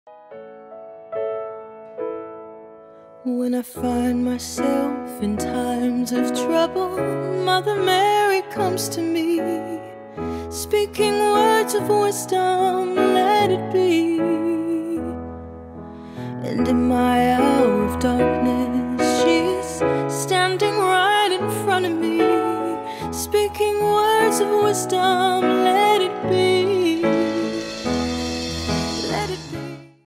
When I find myself in times of trouble, Mother Mary comes to me, speaking words of wisdom, let it be. And in my hour of darkness, she's standing right in front of me, speaking words of wisdom, let